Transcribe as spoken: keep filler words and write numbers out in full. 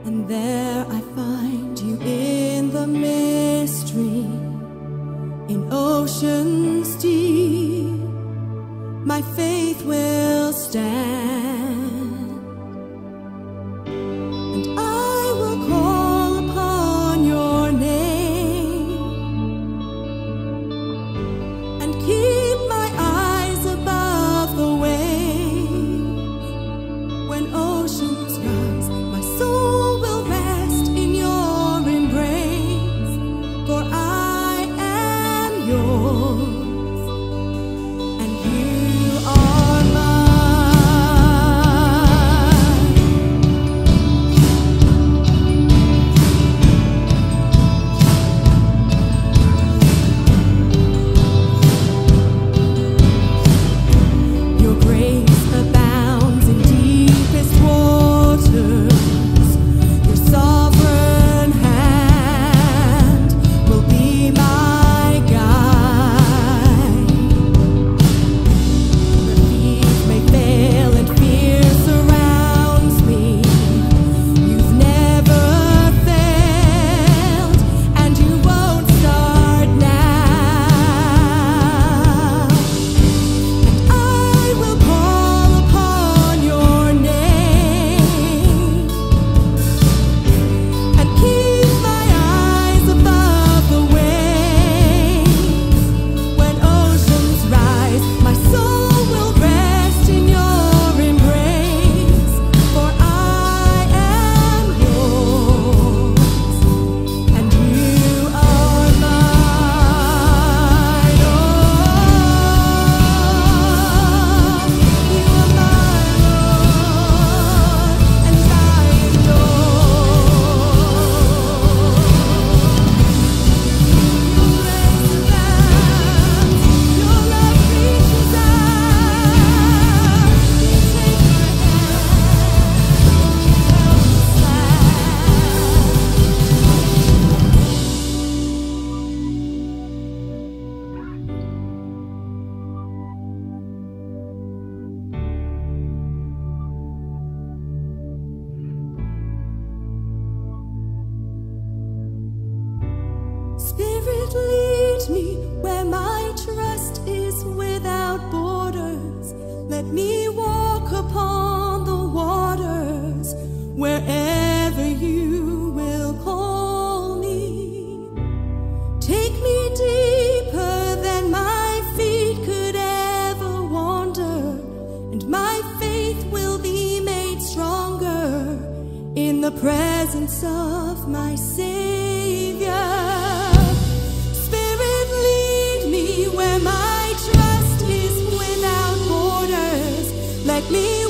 And there I find you in the mystery, in oceans deep, my faith will stand, and I will call upon your name, and keep my eyes above the waves. When oceans rise, my soul will rest in your embrace, for I am yours. Spirit, lead me where my trust is without borders. Let me walk upon the waters wherever you will call me. Take me deeper than my feet could ever wander, and my faith will be made stronger in the presence of my Savior. Where my trust is without borders, let me